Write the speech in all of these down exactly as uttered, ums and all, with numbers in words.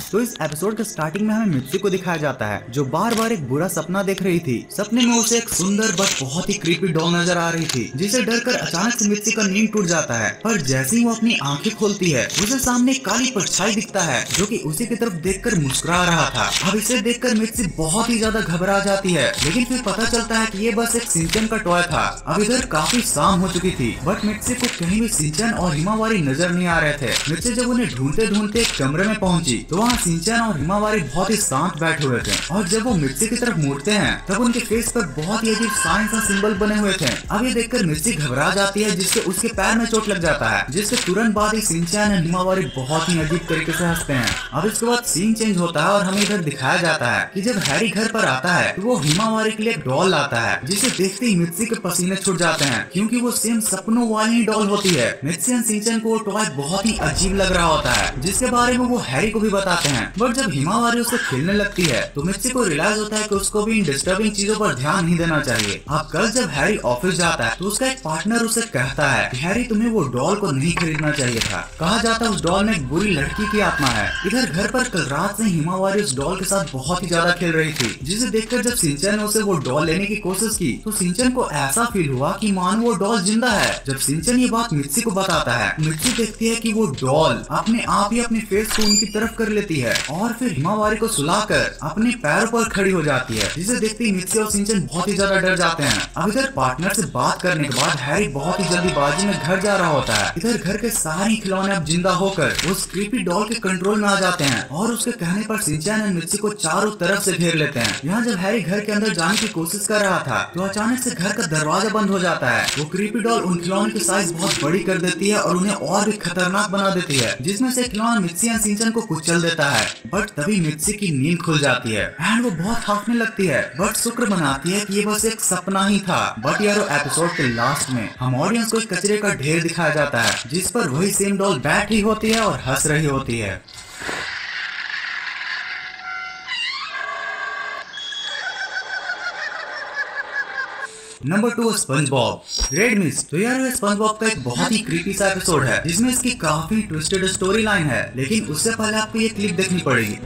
तो इस एपिसोड के स्टार्टिंग में हमें मित्सी को दिखाया जाता है जो बार बार एक बुरा सपना देख रही थी। सपने में उसे एक सुंदर बट बहुत ही क्रीपी डॉल नजर आ रही थी जिसे डरकर अचानक से मित्सी का नींद टूट जाता है। पर जैसे ही वो अपनी आंखें खोलती है उसे सामने एक काली परछाई दिखता है जो कि उसी की तरफ देखकर मुस्कुरा रहा था। अब इसे देखकर मित्सी बहुत ही ज्यादा घबरा जाती है, लेकिन फिर पता चलता है कि ये बस एक सिंचन का टॉय था। अब इधर काफी शाम हो चुकी थी बट मित्सी को कहीं भी सिंचन और हिमावारी नजर नहीं आ रहे थे। मित्सी जब उन्हें ढूंढते ढूंढते एक कमरे में पहुंची तो वहाँ सिंचन और हिमावारी बहुत ही शांत बैठे हुए थे और जब वो मिर्ची की तरफ मुड़ते हैं तब उनके फेस पर बहुत ही अजीब साइंस और सिंबल बने हुए थे। अब ये देखकर मिर्ची घबरा जाती है जिससे उसके पैर में चोट लग जाता है, जिसके तुरंत बाद ही सिंचन और हिमावारी बहुत ही अजीब तरीके से हंसते हैं। अब इसके बाद सीन चेंज होता है और हमें इधर दिखाया जाता है कि जब हैरी घर पर आता है तो वो हिमावारी के लिए एक डॉल लाता है जिसे देखते ही मिर्ची के पसीने छूट जाते हैं क्योंकि वो सेम सपनों वाली डॉल होती है। मिर्ची और सिंचन को वो टॉय बहुत ही अजीब लग रहा होता है जिसके बारे में वो हैरी को भी बताते हैं। बट जब हिमावारी उससे खेलने लगती है तो मिर्ची को रियलाइज होता है कि उसको भी इन डिस्टर्बिंग चीजों पर ध्यान नहीं देना चाहिए। अब कल जब हैरी ऑफिस जाता है तो उसका एक पार्टनर उसे कहता है कि हैरी तुम्हें वो डॉल को नहीं खरीदना चाहिए था। कहा जाता है उस डॉल में एक बुरी लड़की की आत्मा है। इधर घर पर कल रात से हिमावारी उस डॉल के साथ बहुत ही ज्यादा खेल रही थी जिसे देखकर जब सिंचन ने उसे वो डॉल लेने की कोशिश की तो सिंचन को ऐसा फील हुआ कि मानो वो डॉल जिंदा है। जब सिंचन ये बात मिर्ची को बताता है, मिर्ची देखती है कि वो डॉल अपने आप ही अपने फेस को उनकी तरफ कर लेती है और फिर हिमावारी को सुलाकर अपने पैरों पर खड़ी हो जाती है जिसे देखते ही मिर्ची और सिंचन बहुत ही ज्यादा डर जाते हैं। अब इधर पार्टनर से बात करने के बाद हैरी बहुत ही जल्दीबाजी में घर जा रहा होता है। इधर घर के सारे खिलौने अब जिंदा होकर उस क्रीपी डॉल के कंट्रोल में आ जाते हैं और उसके कहने पर सिंचन और मिर्ची को चारों तरफ से घेर लेते हैं। यहाँ जब हैरी घर के अंदर जाने की कोशिश कर रहा था तो अचानक से घर का दरवाजा बंद हो जाता है। वो क्रीपी डॉल उन खिलौने की साइज बहुत बड़ी कर देती है और उन्हें और भी खतरनाक बना देती है जिसमें से खिलौना मिर्ची और सिंचन को कुचल देता है। बट तभी मिर्ची की नींद खुल जाती है एंड वो बहुत हाफने लगती है बट शुक्र मनाती है कि ये बस एक सपना ही था। बट यार एपिसोड के लास्ट में हम ऑडियंस को एक कचरे का ढेर दिखाया जाता है जिस पर वही सेम डॉल बैठी होती है और हंस रही होती है। Number two SpongeBob red mist. तो यार स्पंज बॉब का एक बहुत ही क्रीपी सा एपिसोड है जिसमें इसकी काफी ट्विस्टेड स्टोरी लाइन है, लेकिन उससे पहले आपको ये क्लिप देखनी पड़ेगी।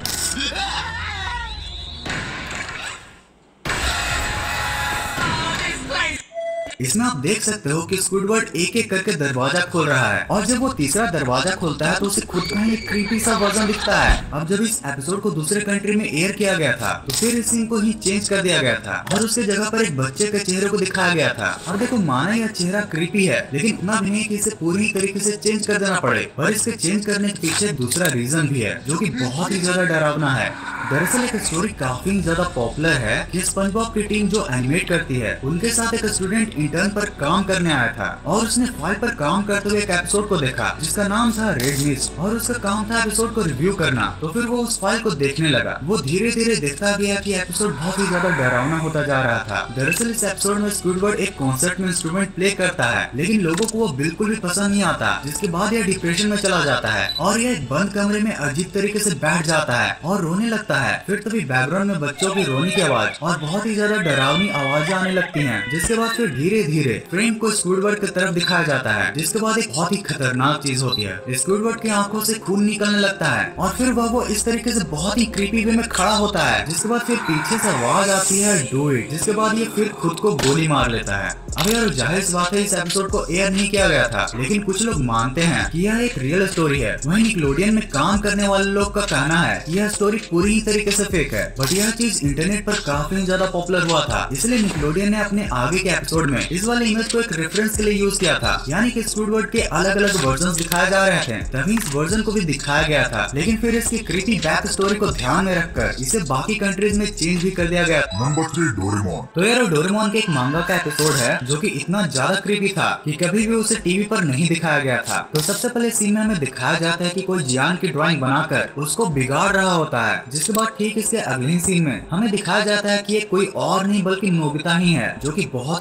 इसमें आप देख सकते हो कि स्क्विडवर्ड एक एक करके दरवाजा खोल रहा है और जब वो तीसरा दरवाजा खोलता है तो उसे खुद का ही एक क्रीपी सा वर्जन दिखता है। अब जब इस एपिसोड को दूसरे कंट्री में एयर किया गया था तो फिर इस सीन को ही चेंज कर दिया गया था और उसके जगह पर एक बच्चे के चेहरे को दिखाया गया था। और देखो माना यह चेहरा क्रीपी है लेकिन इतना भी नहीं कि इसे पूरी तरीके से चेंज कर देना पड़े, पर इसके चेंज करने के पीछे दूसरा रीजन भी है जो की बहुत ही ज्यादा डरावना है। दरअसल एक स्टोरी काफी ज्यादा पॉपुलर है कि स्पंज बॉब की टीम जो एनिमेट करती है उनके साथ एक स्टूडेंट इंटर्न पर काम करने आया था और उसने फाइल पर काम करते हुए एक एपिसोड को देखा जिसका नाम था रेड मिस्ट और उसका काम था एपिसोड को रिव्यू करना। तो फिर वो उस फाइल को देखने लगा। वो धीरे धीरे देखता गया कि एपिसोड बहुत ही ज्यादा डरावना होता जा रहा था। दरअसल इस एपिसोड में स्क्विडवर्ड एक कॉन्सर्ट में इंस्ट्रूमेंट प्ले करता है लेकिन लोगों को वो बिल्कुल भी पसंद नहीं आता, जिसके बाद यह डिप्रेशन में चला जाता है और यह एक बंद कमरे में अजीब तरीके से बैठ जाता है और रोने लगता है। फिर तभी बैकग्राउंड में बच्चों की रोने की आवाज और बहुत ही ज्यादा डरावनी आवाजें आने लगती हैं, जिसके बाद फिर धीरे धीरे फ्रेम को स्क्विडवर्ड की तरफ दिखाया जाता है जिसके बाद एक बहुत ही खतरनाक चीज होती है। स्क्विडवर्ड की आंखों से खून निकलने लगता है और फिर वह वो इस तरीके से बहुत ही क्रीपी वे में खड़ा होता है, जिसके बाद फिर पीछे से आवाज आती है डू इट, जिसके बाद ये फिर खुद को गोली मार लेता है। अब यार जाहिर सी बात है इस एपिसोड को एयर नहीं किया गया था, लेकिन कुछ लोग मानते हैं कि यह एक रियल स्टोरी है। वहीं निकलोडियन में काम करने वाले लोग का कहना है कि यह स्टोरी पूरी तरीके से फेक है, बट यह चीज इंटरनेट पर काफी ज्यादा पॉपुलर हुआ था, इसलिए निकलोडियन ने अपने आगे के एपिसोड में इस वाले इमेज को एक रेफरेंस के लिए यूज किया था, यानी कि स्क्विडवर्ड के अलग अलग वर्जन दिखाए जा रहे थे, तभी इस वर्जन को भी दिखाया गया था। लेकिन फिर इसकी क्रीपी बैक स्टोरी को ध्यान में रखकर इसे बाकी कंट्रीज में चेंज भी कर दिया गया। Number three Doraemon. तो यार डोरेमोन के एक मांगा का एपिसोड है जो कि इतना ज्यादा क्रीपी था कि कभी भी उसे टीवी पर नहीं दिखाया गया था। तो सबसे पहले सीन में हमें दिखाया जाता है कि कोई जियान की ड्राइंग बनाकर उसको बिगाड़ रहा होता है, जिसके बाद ठीक इसके अगले सीन में हमें दिखाया जाता है कि ये कोई और नहीं बल्कि नोबिता ही है, जो कि बहुत ही ज्यादा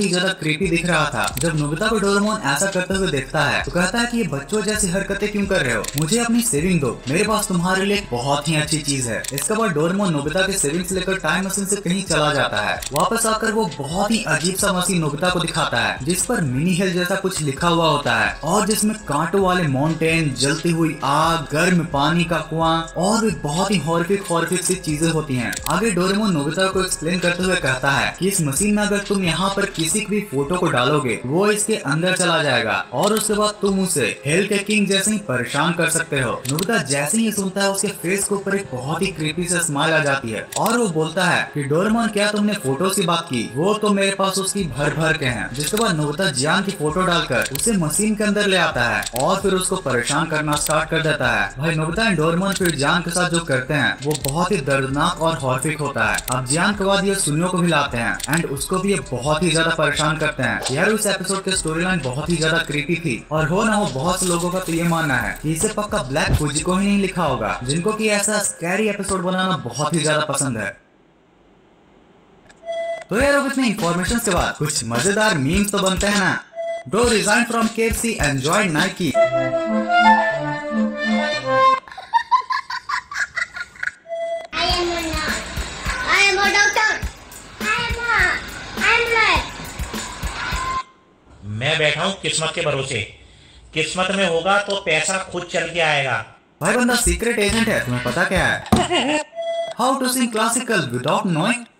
क्रीपी दिख रहा था। जब नोबिता को डोरेमोन ऐसा करते हुए देखता है तो कहता है कि ये बच्चों जैसी हरकतें क्यों कर रहे हो, मुझे अपनी सेविंग दो, मेरे पास तुम्हारे लिए बहुत ही अच्छी चीज है। इसके बाद डोरेमोन नोबिता के सेविंग्स लेकर टाइम मशीन से कहीं चला जाता है। वापस आकर वो बहुत ही अजीब सा मशीन नोबिता को दिखाता है जिस पर मिनी हेल जैसा कुछ लिखा हुआ होता है और जिसमें कांटों वाले माउंटेन, जलती हुई आग, गर्म पानी का कुआं और भी बहुत ही हॉरिफिक हॉरिफिक सी चीजें होती हैं। आगे डोरेमोन नोबिता को एक्सप्लेन करते हुए कहता है कि इस मशीन में अगर तुम यहाँ पर किसी भी फोटो को डालोगे वो इसके अंदर चला जाएगा और उसके बाद तुम उसे हेल के किंग जैसे ही परेशान कर सकते हो। नोबिता जैसे ही सुनता है उसके फेस के ऊपर एक बहुत ही क्रीपी से स्माइल आ जाती है और वो बोलता है कि डोरेमोन क्या तुमने फोटोज की बात की, वो तो मेरे पास उसकी भर भर के हैं। जिसके बाद नोबिता जियान की फोटो डालकर उसे मशीन के अंदर ले आता है और फिर उसको परेशान करना स्टार्ट कर देता है। भाई नोबिता एंड डोरेमोन फिर जियान के साथ जो करते हैं वो बहुत ही दर्दनाक और हॉरिफिक होता है। अब जियान के बाद ये सुनियो को भी लाते हैं एंड उसको भी ये बहुत ही ज्यादा परेशान करते हैं। यार उस एपिसोड के स्टोरी लाइन बहुत ही ज्यादा क्रीपी थी और हो ना हो बहुत से लोगों का तो ये मानना है कि इसे पक्का ब्लैक फुजिको ही नहीं लिखा होगा, जिनको कि ऐसा स्कैरी एपिसोड बनाना बहुत ही ज्यादा पसंद है। तो यार अब इतने इंफॉर्मेशन के बाद कुछ मजेदार मीम्स तो बनते हैं ना। Bro resigned from K F C and joined Nike. I am a nurse. I am a doctor. I am a. I am like. मैं बैठा हूँ किस्मत के भरोसे, किस्मत में होगा तो पैसा खुद चल के आएगा। भाई बंदा सीक्रेट एजेंट है, तुम्हें पता क्या है? How to sing classical without knowing?